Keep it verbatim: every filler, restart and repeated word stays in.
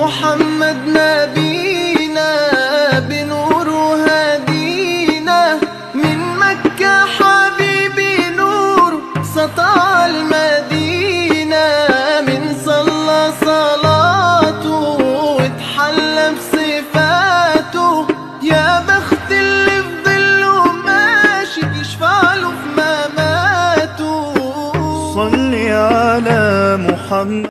محمد نبينا بنور هدينا، من مكة حبيبي نور سطع المدينة، من صلى صلاته واتحلى بصفاته، يا بخت اللي في ظله ماشي يشفع له في مماته. صلي على محمد